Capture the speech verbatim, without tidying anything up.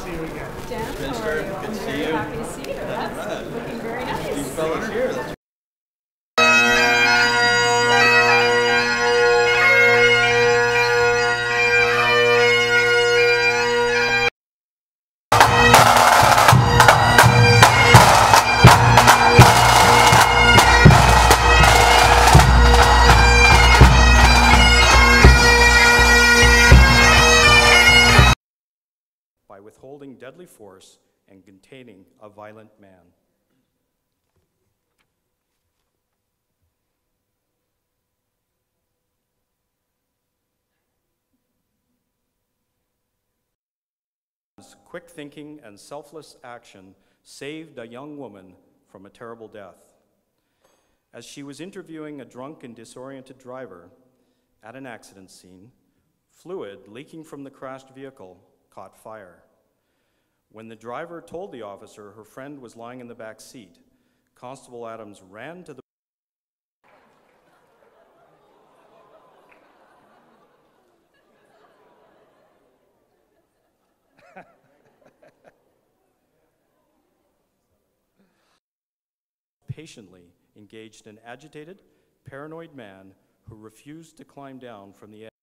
see you again. Dan, how are Minister, you? good I'm to see very you. happy to see you. That's looking very nice. These fellas here. That's by withholding deadly force and containing a violent man. Quick thinking and selfless action saved a young woman from a terrible death. As she was interviewing a drunk and disoriented driver at an accident scene, fluid leaking from the crashed vehicle caught fire. When the driver told the officer her friend was lying in the back seat, Constable Adams ran to the patiently engaged an agitated, paranoid man who refused to climb down from the edge.